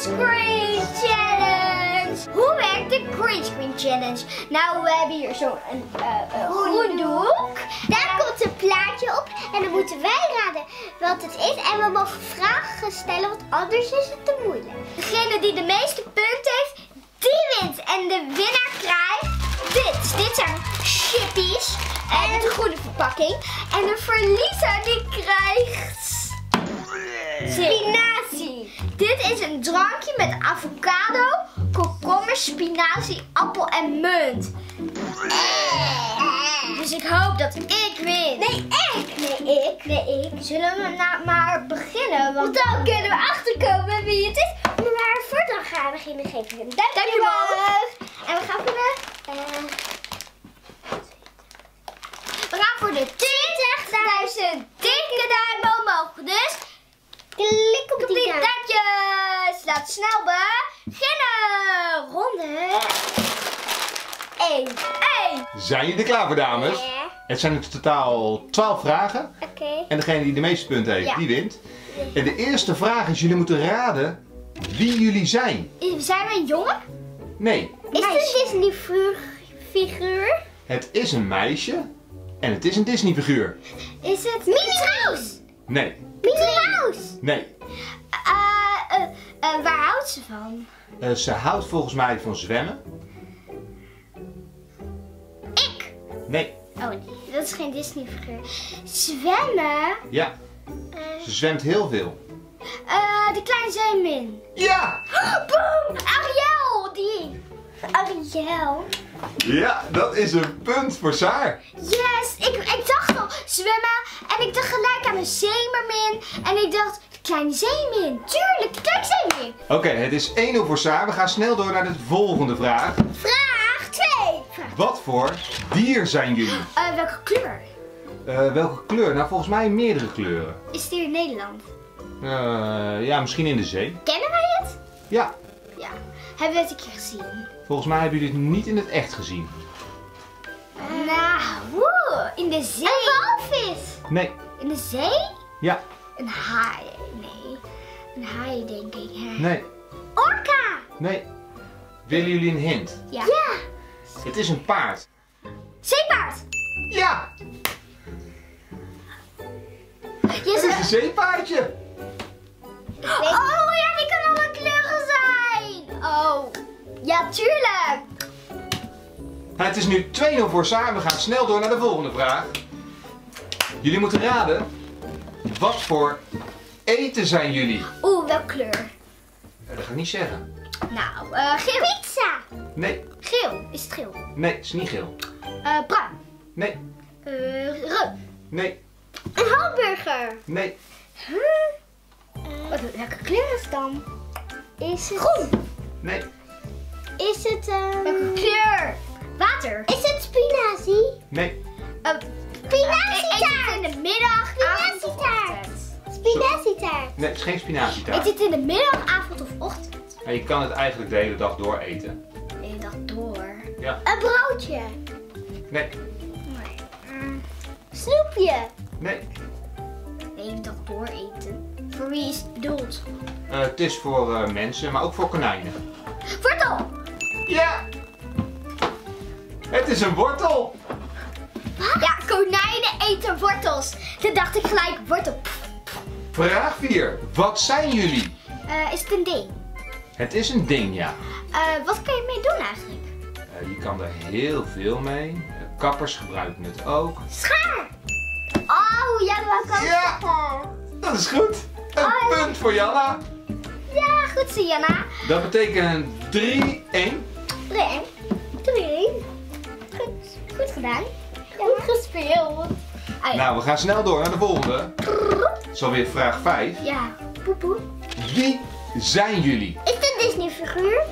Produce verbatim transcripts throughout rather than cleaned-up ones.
Screen Challenge! Hoe werkt de Green Screen Challenge? Nou, we hebben hier zo'n uh, groen doek. Daar komt een plaatje op en dan moeten wij raden wat het is. En we mogen vragen stellen, want anders is het te moeilijk. Degene die de meeste punten heeft, die wint. En de winnaar krijgt dit. Dus dit zijn chippies. En met een groene verpakking. En de verliezer die krijgt spinazie. Dit is een drankje met avocado, komkommer, spinazie, appel en munt. Dus ik hoop dat ik win. Nee, ik. Nee, ik. Nee, ik. Zullen we nou maar beginnen? Want dan kunnen we achterkomen wie het is. Maar voordat we gaan beginnen, geef ik een duimpje duimpje omhoog. En we gaan voor de... Uh, we gaan voor de twintigduizend dikke duim omhoog. Dus klik op die die duim. duimpjes. Laat snel beginnen. Ronde één. één. Zijn jullie er klaar voor, dames? Ja. Het zijn in totaal twaalf vragen. Oké. Okay. En degene die de meeste punten heeft, Ja. die wint. En de eerste vraag is, jullie moeten raden wie jullie zijn. Zijn we een jongen? Nee, Is het een Disney figuur? het is een meisje en het is een Disney figuur. Is het Minnie Mouse. Nee, Minnie Mouse. nee. Uh, uh, uh, waar houdt ze van? Uh, ze houdt volgens mij van zwemmen. Ik. Nee, Oh nee, dat is geen Disney figuur. Zwemmen? ja. Ze zwemt heel veel. Uh, de kleine zeemin. Ja! Boom! Ariel! Die. Ariel. Ja, dat is een punt voor Saar. Yes! Ik, ik dacht al zwemmen en ik dacht gelijk aan een zeemermin. En ik dacht, de kleine zeemin. Tuurlijk, de kleine zeemin. Oké, okay, het is één nul voor Saar. We gaan snel door naar de volgende vraag. Vraag twee. Vraag. Wat voor dier zijn jullie? Uh, welke kleur? Uh, welke kleur? Nou, volgens mij meerdere kleuren. Is het hier in Nederland? Uh, ja, misschien in de zee. Kennen wij het? Ja, Ja. Hebben we het een keer gezien? volgens mij hebben jullie het niet in het echt gezien. Uh, nou, woe, in de zee. Een walvis. Nee. In de zee? Ja. Een haai. Nee. Een haai, denk ik. Hè? Nee. Orka. Nee. Willen jullie een hint? Ja. Ja. Het is een paard. Zeepaard. Ja! Je Het is een zeepaardje. Oh ja, die kan alle kleuren zijn. Oh. Ja, tuurlijk. Het is nu twee nul voor Saar. We gaan snel door naar de volgende vraag. Jullie moeten raden. Wat voor eten zijn jullie? Oeh, welke kleur? Dat ga ik niet zeggen. Nou, uh, geel. Pizza. Nee. Geel. Is het geel? Nee, het is niet geel. Uh, bruin. Nee. Uh, rood. Nee. Een hamburger. Nee. Wat, welke kleur is het dan? Is het... Groen. Nee. Is het... Um... Welke kleur? Water. Is het spinazie? Nee. Uh, Spinazietaart. in de middag, avond of Spinazietaart. ochtend? Spinazietaart. Nee, het is geen Eet spinazietaart. dit in de middag, avond of ochtend? En je kan het eigenlijk de hele dag door eten. Nee, dat door. Ja. Een broodje. Nee. Nee. Mm, Snoepje. Nee. nee, dat door eten. Voor wie is het bedoeld? Uh, het is voor uh, mensen, maar ook voor konijnen. Wortel! Ja! Het is een wortel! Ja, konijnen eten wortels. Toen dacht ik gelijk wortel. Vraag vier. Wat zijn jullie? Uh, is het een ding? Het is een ding, ja. Uh, wat kan je mee doen eigenlijk? Uh, je kan er heel veel mee. Uh, kappers gebruiken het ook. Schaar! Oh, ja, dat kan Ja! Dat is goed. Een Oh, ja. punt voor Janna. Ja, goed zo, Janna. Dat betekent drie één. Drie. Drie. Goed, goed gedaan. Goed gespeeld. Ah, ja. Nou, we gaan snel door naar de volgende. Het is alweer vraag vijf. Ja, poepoe. Wie zijn jullie? Is het een Disney figuur?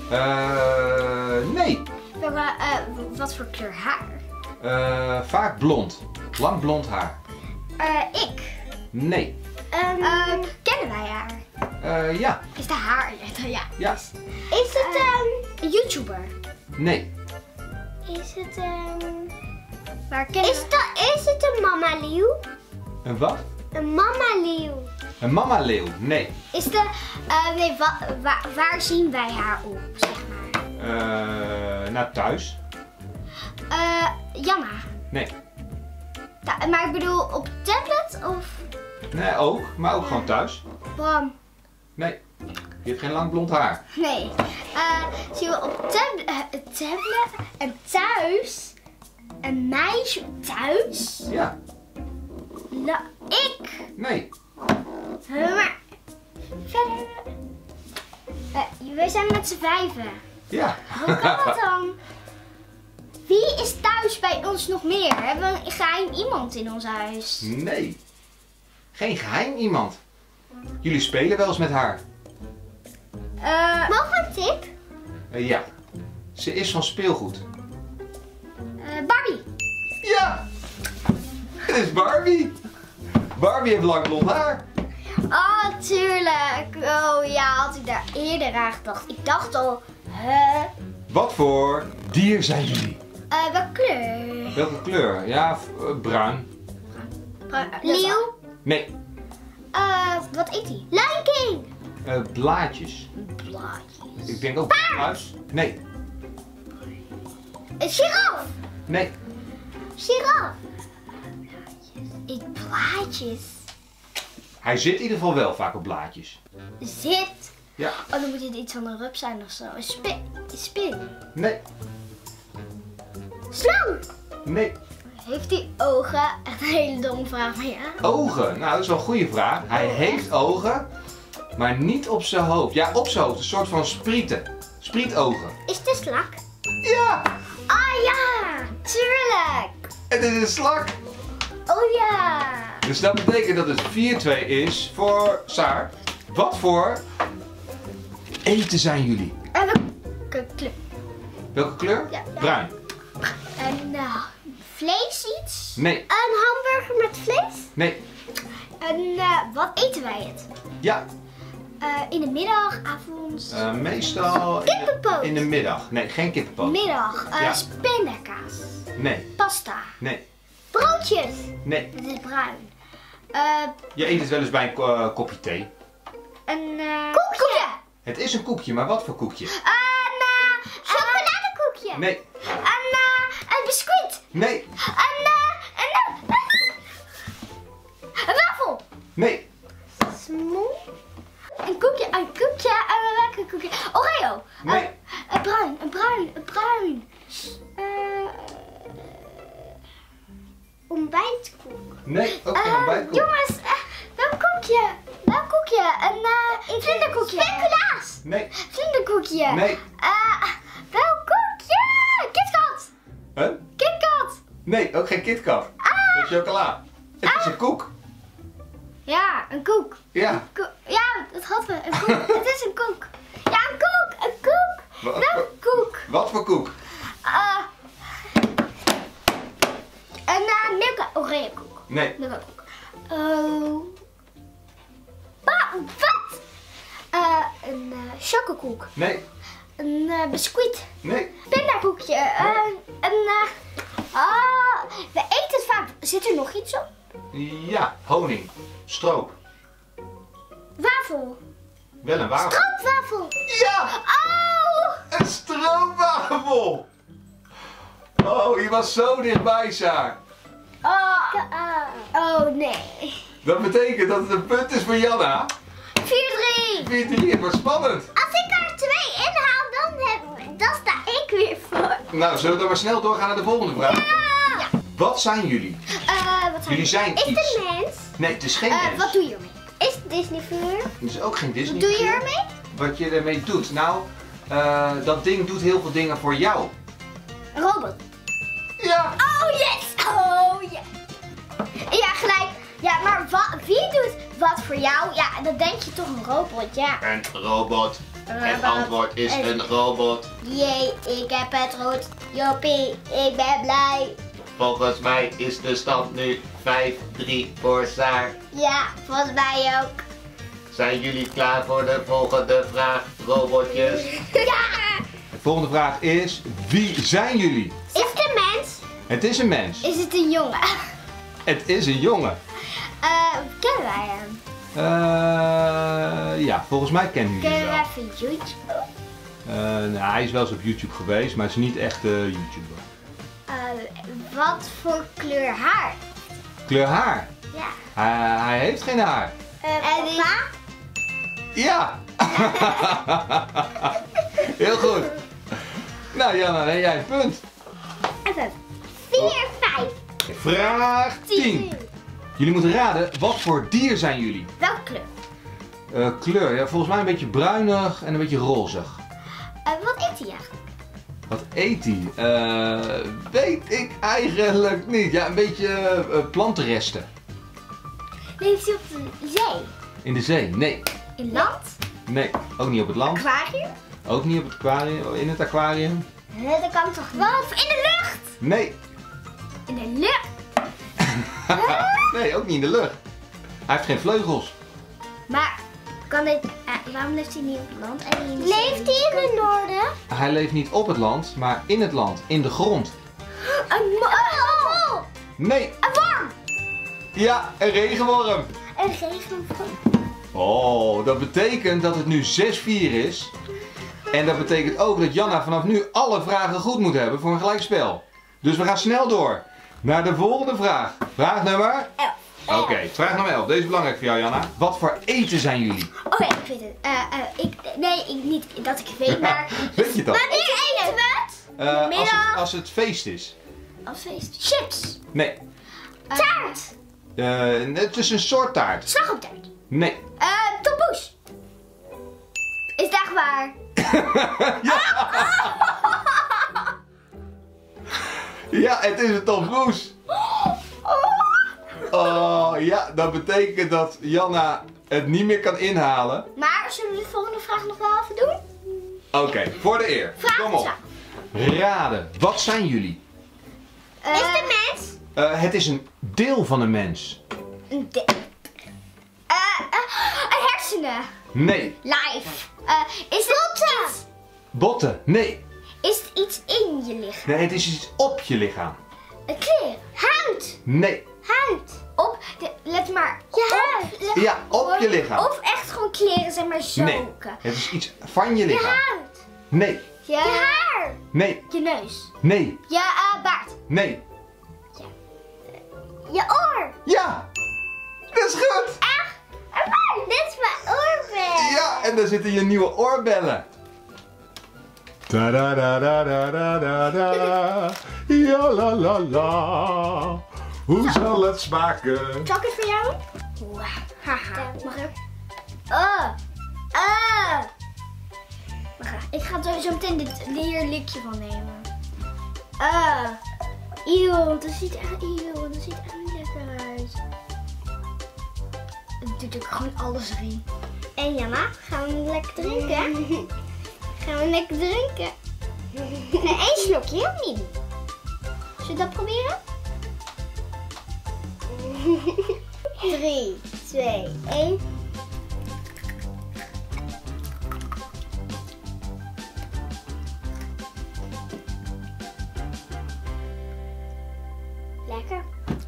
Uh, nee. Welke, uh, wat voor kleur haar? Uh, vaak blond. Lang blond haar. Uh, ik. Nee. Um, Uh, kennen wij haar? Uh, ja. Is de haar? Ja. Ja. is het um, Een YouTuber. Nee. Is het um, Waar kennen is, dat, is het een mama leeuw? Een wat? Een mama leeuw. Een mama leeuw? Nee. Is de... Uh, nee, wa, wa, waar zien wij haar op, zeg maar? Uh, nou, thuis? Uh, Janna. Nee. Ta maar ik bedoel, op tablet of... Nee, ook. Maar ook gewoon thuis. Bram. Nee. Je hebt geen lang blond haar. Nee. Uh, zien we op tab uh, tablet en thuis een meisje thuis? Ja. Nou, ik. Nee. Uh, maar verder. Uh, we zijn met z'n vijven. Ja. Hoe kan dat dan? Wie is thuis bij ons nog meer? Hebben we een geheim iemand in ons huis? Nee. Geen geheim iemand. Jullie spelen wel eens met haar. Uh, Mogen we een tip? Uh, ja. Ze is van speelgoed. uh, Barbie. Ja. Het is Barbie. Barbie heeft lang blond haar. Oh, tuurlijk. Oh ja, had ik daar eerder aan gedacht. Ik dacht al, hè? Wat voor dier zijn jullie? Uh, welke kleur? Welke kleur? Ja, uh, bruin. Leeuw? Nee. Uh, wat eet hij? Lion King? Uh, blaadjes. Blaadjes. Ik denk ook huis. Nee. Een giraf. Nee. Giraf? Eet blaadjes. Hij zit in ieder geval wel vaak op blaadjes. Zit. Ja. Oh, dan moet het iets van een rup zijn of zo. Een spin. Een spin. Nee. Slang. Nee. Heeft hij ogen? Echt een hele domme vraag, maar ja. Ogen. Nou, dat is wel een goede vraag. Hij heeft ogen, maar niet op zijn hoofd. Ja, op zijn hoofd. Een soort van sprieten. Sprietogen. Is het een slak? Ja. Ah ja, tuurlijk. Het is een slak. Oh ja. Dus dat betekent dat het vier twee is voor Saar. Wat voor eten zijn jullie? En welke kleur? Welke kleur? Ja. Bruin. En uh, vlees iets? Nee. Een hamburger met vlees? Nee. En uh, wat eten wij het? Ja. Uh, in de middag, avond? Uh, meestal in de, Kippenpoot. in de middag. Nee, geen kippenpoot. Middag. Uh, Ja. Spindakaas. Nee. Pasta. Nee. Broodjes. Nee. Het is bruin. Uh, Je eet het wel eens bij een ko- uh, kopje thee. een uh, koekje. Het is een koekje, maar wat voor koekje? Een uh, Chocoladekoekje? Nee. Een, uh, een biscuit. Nee. Een, uh, een, uh, een wafel. Nee. Smoel. Een koekje, een koekje, en welke koekje? Oreo. Nee. Uh, een bruin, een bruin, een bruin. Uh, Ontbijtkoek? Nee, ook geen uh, ontbijtkoek. jongens, uh, welk koekje? Welk koekje? Een uh, vlinderkoekje. Speculaas? Nee. Vlinderkoekje. Nee. Uh, welk koekje? KitKat. Huh? KitKat. Nee, ook geen KitKat. Ah. Dat is chocola. Het is een koek. Ja, een koek. Ja. Ko ja, dat hadden we. Een koek. Het is een koek. Ja, een koek. Een koek. Wat, Welk koek? wat voor koek? Uh, een uh, Milka Oreo koek. Nee. Milka koek. Oh. Ba wat? Uh, een uh, chocokoek. Nee. Een uh, biscuit. Nee. Pindakoekje. Uh, een. Uh, ah, we eten het vaak. Zit er nog iets op? Ja, honing. Stroop. Wafel. Wel een wafel. Stroopwafel. Ja! Oh! Een stroopwafel! Oh, je was zo dichtbij, Saar. Oh. Oh nee. Dat betekent dat het een punt is voor Janna. vier drie. vier drie, het wordt spannend. Als ik er twee inhaal, dan, heb, dan sta ik weer voor. Nou, zullen we dan maar snel doorgaan naar de volgende vraag? Ja. Wat zijn jullie? Uh, wat zijn Jullie zijn Is het iets. een mens? Nee, het is geen Uh, mens. wat doe je ermee? Is het Disney-figuur? Het is ook geen Disney. Wat doe je figuur. ermee? Wat je ermee doet? Nou, uh, dat ding doet heel veel dingen voor jou. Een robot. Ja! Oh yes! Oh yes! Ja, gelijk. Ja, maar wa wie doet wat voor jou? Ja, dan denk je toch een robot, ja. Een robot. Het antwoord is een robot. Jee, ik heb het goed. Joppie, ik ben blij. Volgens mij is de stand nu vijf drie voor Saar. Ja, volgens mij ook. Zijn jullie klaar voor de volgende vraag, robotjes? Ja! De volgende vraag is, wie zijn jullie? Is het een mens? Het is een mens. Is het een jongen? Het is een jongen. Uh, kennen wij hem? Uh, ja, volgens mij kennen jullie Kunnen hem we wel. even YouTube? Uh, nou, hij is wel eens op YouTube geweest, maar het is niet echt uh, YouTuber. Uh, wat voor kleur haar? Kleur haar? Ja. Hij, hij heeft geen haar. Uh, en papa? Ja! Heel goed. Nou Janna, dan heb jij een punt. Even. vier, vijf. Vraag tien. Jullie moeten raden, wat voor dier zijn jullie? Welke kleur? Uh, kleur, ja, volgens mij een beetje bruinig en een beetje rozig. Uh, wat eet hij eigenlijk? Wat eet hij? Uh, weet ik eigenlijk niet. Ja, een beetje uh, plantenresten. Leeft hij op de zee? In de zee? Nee. In land? Nee, ook niet op het land. Aquarium? Ook niet op het aquarium. In het aquarium? Uh, dat kan toch wel? Of in de lucht? Nee. In de lucht? Nee, ook niet in de lucht. Hij heeft geen vleugels. Maar kan dit, uh, waarom leeft hij niet op het land? En in de Leeft hij in het noorden? Hij leeft niet op het land, maar in het land, in de grond. Een mol! Nee. Een worm! Ja, een regenworm. Een regenworm. Oh, dat betekent dat het nu zes vier is. En dat betekent ook dat Janna vanaf nu alle vragen goed moet hebben voor een gelijkspel. Dus we gaan snel door naar de volgende vraag. Vraag nummer? elf. Oké, okay, vraag nummer elf. Deze is belangrijk voor jou, Janna. Wat voor eten zijn jullie? Oh ja, ik weet het. Uh, uh, ik, nee, ik, niet dat ik het weet, maar... Weet je dat? Wanneer eten we het? Uh, als, Middag. het, als het feest is. Als feest. Chips. Nee. Uh, taart. Uh, het is een soort taart. Slagroomtaart. Nee. Uh, tompoes. Is dat echt waar? Ja. Ja, het is een tompoes. Oh ja, dat betekent dat Janna het niet meer kan inhalen. Maar zullen we de volgende vraag nog wel even doen? Oké, okay, voor de eer. Vraag Kom op. Raden, wat zijn jullie? Uh, Is de mens? Uh, het is een deel van een mens. Een de uh, uh, hersenen. Nee. Lijf. Uh, is het iets? Botten? Nee. Is het iets in je lichaam? Nee, het is iets op je lichaam. Een kleren. Huid. Nee. Huid. Op de, let maar. Je op, huid. Ja, op je lichaam. Of echt gewoon kleren, zeg maar zulke. Nee. Het is iets van je Je lichaam. huid. Nee. Je, haar. Nee. Je neus. Nee. Je uh, baard. Nee. Je oor. Ja. Dat is goed. Echt? Dit is mijn oorbel. Ja, en daar zitten je nieuwe oorbellen. Da da da da da da da da. Ja la la la. Hoe zal het smaken? Zal ik het voor jou? Wauw. Haha. Mag ik? Oh. Ah. Wacht, ik ga zo meteen dit hier likje van nemen. Ah. Eeuw, dat ziet echt, eeuw, dat ziet echt niet lekker uit. Het doet ook gewoon alles erin. En Janna, gaan we lekker drinken? Gaan we lekker drinken? Nee, één slokje, heel niet. Zullen we dat proberen? Drie, twee, één. Lekker.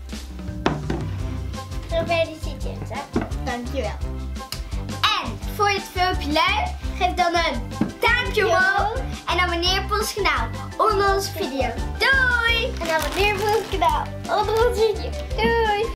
Probeer die zitjes, hè? Dankjewel. En voor je het filmpje leuk, geef dan een duimpje omhoog en abonneer op ons kanaal onder onze video. Doei! En abonneer op ons kanaal onder onze video. Doei!